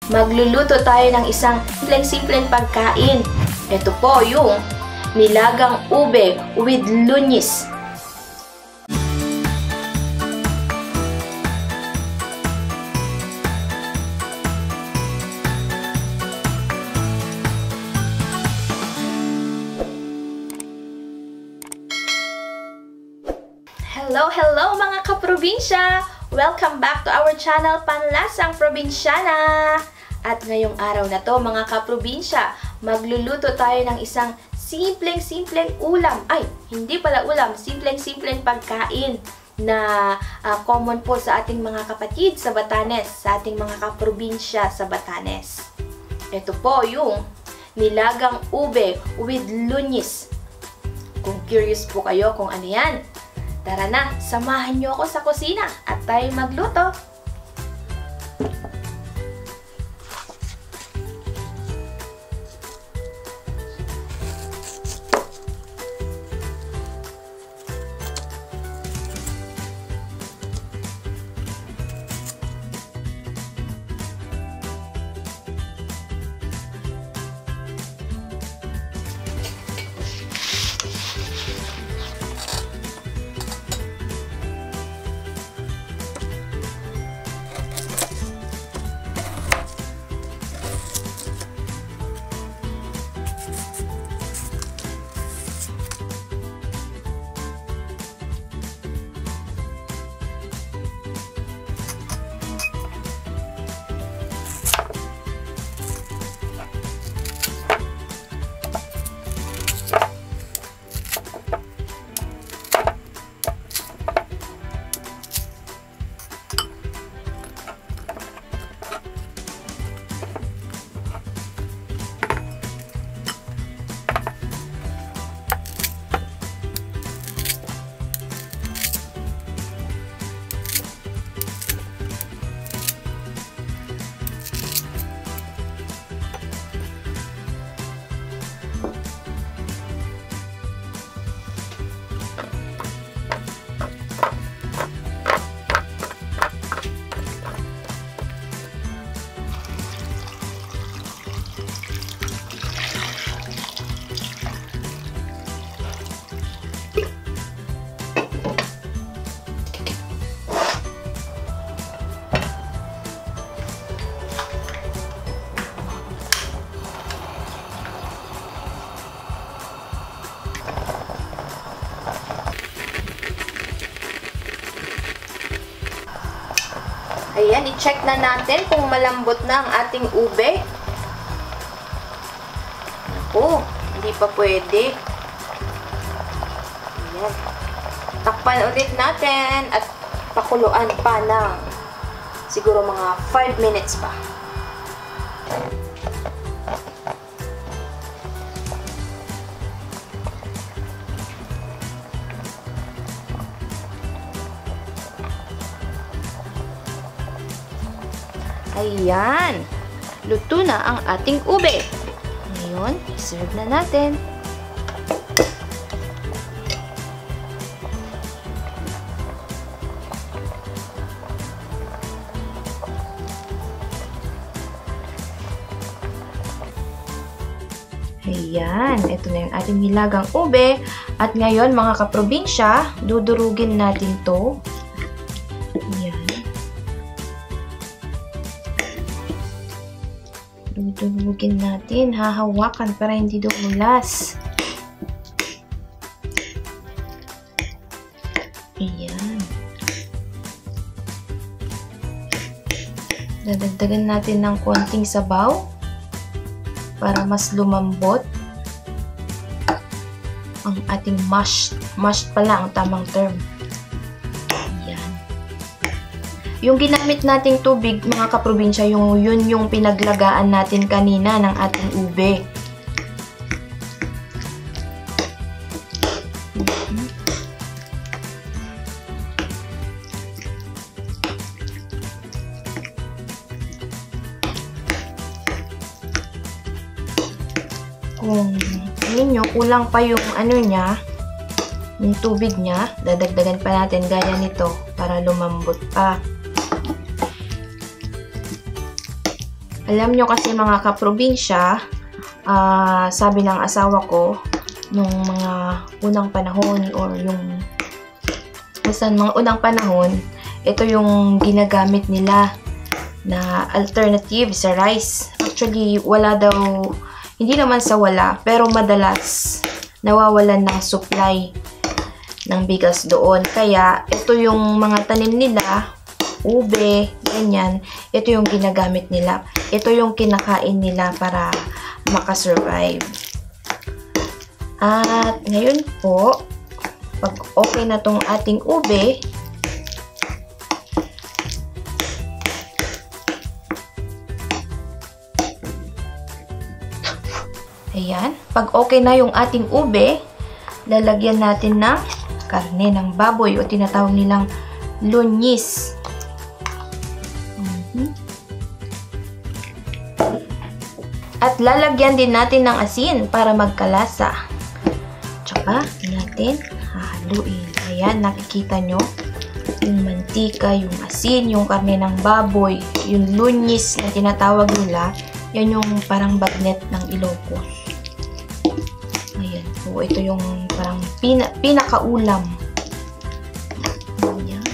Magluluto tayo ng isang simpleng pagkain. Ito po yung nilagang ube with lunis. Hello mga kaprobinsya! Welcome back to our channel, Panlasang Probinsyana! At ngayong araw na to mga kaprobinsya, magluluto tayo ng isang simpleng ulam. Ay, hindi pala ulam, simpleng pagkain na common po sa ating mga kapatid sa Batanes, sa ating mga kaprobinsya sa Batanes. Ito po yung nilagang ube with lunis. Kung curious po kayo kung ano yan, tara na, samahan niyo ako sa kusina at tayo magluto. Ayan, i-check na natin kung malambot na ang ating ube. Naku, hindi pa pwede. Ayan. Takpan ulit natin at pakuluan pa ng siguro mga 5 minutes pa. Ayan, luto na ang ating ube. Ngayon, serve na natin. Ayan, ito na yung ating nilagang ube. At ngayon, mga kaprobinsya, dudurugin natin to. Dudurugin natin, hahawakan para hindi dumulas. Ayan. Dadagdagan natin ng konting sabaw para mas lumambot ang ating mashed pala ang tamang term. Yung ginamit nating tubig, mga kaprobinsya, yun yung pinaglagaan natin kanina ng ating ube. Kung ninyo, kulang pa yung ano niya, yung tubig niya, dadagdagan pa natin gaya nito para lumambot pa. Alam nyo kasi mga kaprobinsya, sabi ng asawa ko, nung mga unang panahon or yung mga unang panahon, ito yung ginagamit nila na alternative sa rice. Actually, wala daw, hindi naman sa wala, pero madalas nawawalan ng supply ng bigas doon. Kaya, ito yung mga tanim nila, ube, ganyan, ito yung ginagamit nila. Ito yung kinakain nila para makasurvive. At ngayon po, pag okay na tong ating ube, ayan, pag okay na yung ating ube, lalagyan natin ng karne ng baboy o tinatawag nilang lunyis. At lalagyan din natin ng asin para magkalasa. Tsaka natin hahaluin. Ayan, nakikita nyo yung mantika, yung asin, yung karne ng baboy, yung lunyis na tinatawag nila. Yan yung parang bagnet ng Ilocos. Ayan. So, ito yung parang pinakaulam. Ayan.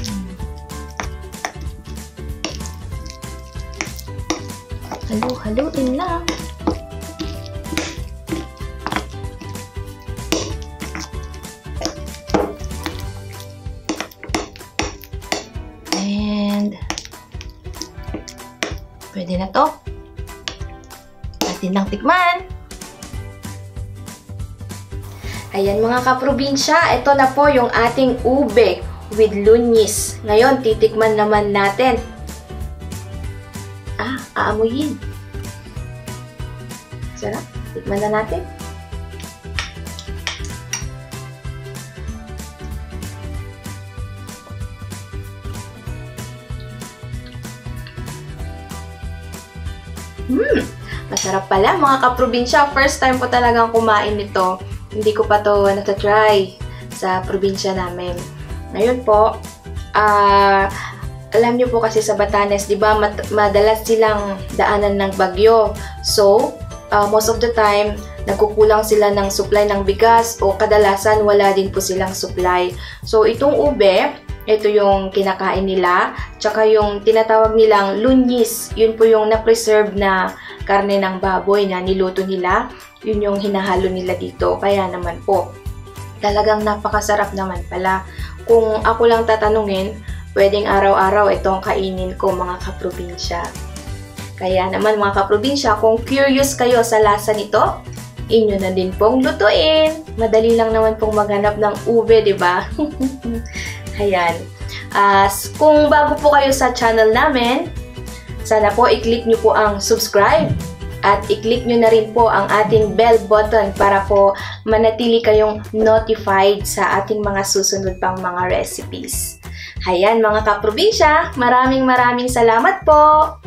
Haluin lang. And pwede na to. Natin lang tikman. Ayan mga kaprobinsya, ito na po yung ating ube with lunyis. Ngayon, titikman naman natin. Aamuyin. Sarap. Tikman na natin. Masarap pala mga kaprobinsya. First time po talagang kumain nito. Hindi ko pa to natatry sa probinsya namin. Ngayon po, alam niyo po kasi sa Batanes, di ba, madalas silang daanan ng bagyo. So, most of the time, nagkukulang sila ng supply ng bigas o kadalasan wala din po silang supply. So, itong ube, ito yung kinakain nila. Tsaka yung tinatawag nilang lunyis, yun po yung na-preserve na karne ng baboy na niluto nila. Yun yung hinahalo nila dito. Kaya naman po, talagang napakasarap naman pala. Kung ako lang tatanungin, pwedeng araw-araw itong kainin ko mga kaprobinsya. Kaya naman mga kaprobinsya, kung curious kayo sa lasa nito, inyo na din pong lutuin. Madali lang naman pong maghanap ng ube, di ba? Ayan. Kung bago po kayo sa channel namin, sana po i-click nyo po ang subscribe at i-click nyo na rin po ang ating bell button para po manatili kayong notified sa ating mga susunod pang mga recipes. Ayan mga kaprobinsya, maraming salamat po!